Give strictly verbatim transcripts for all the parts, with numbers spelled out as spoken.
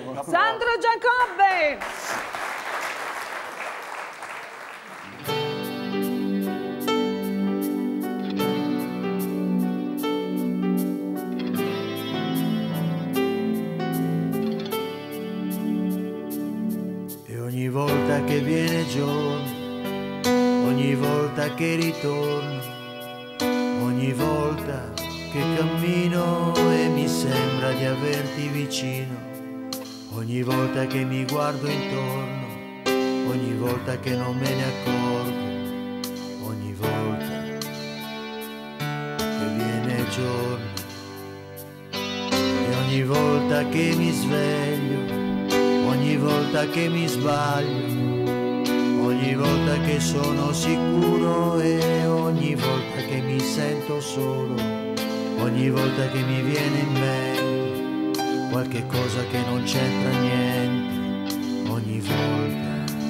Sandro Giacobbe! E ogni volta che viene giorno, ogni volta che ritorno, ogni volta che cammino e mi sembra di averti vicino, ogni volta che mi guardo intorno, ogni volta che non me ne accorgo, ogni volta che viene giorno, e ogni volta che mi sveglio, ogni volta che mi sbaglio, ogni volta che sono sicuro e ogni volta che mi sento solo, ogni volta che mi viene in mente qualche cosa che non c'entra niente, ogni volta.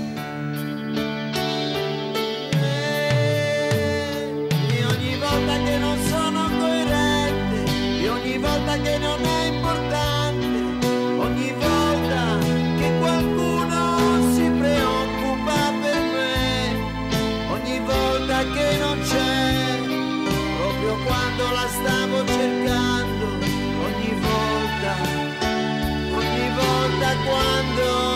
E ogni volta che non sono coerente, e ogni volta che non è importante, ogni volta che qualcuno si preoccupa per me, ogni volta che non c'è, proprio quando la stavo cercando, ogni volta, ogni volta quando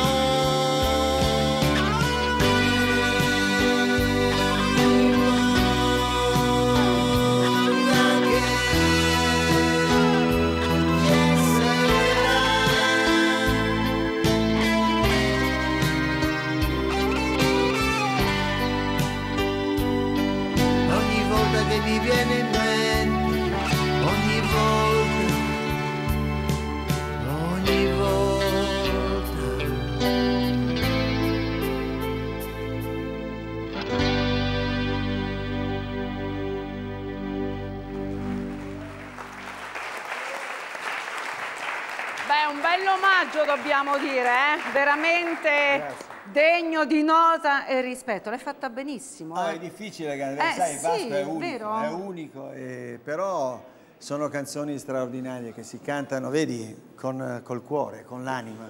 mi viene in mente, ogni volta, ogni volta. Beh, un bell'omaggio dobbiamo dire, eh? Veramente... Grazie. Degno di nota e rispetto, l'hai fatta benissimo. Ah, eh. è difficile, eh, sì, sai, Vasco è unico, vero? è unico eh, però sono canzoni straordinarie che si cantano, vedi, con, col cuore, con l'anima.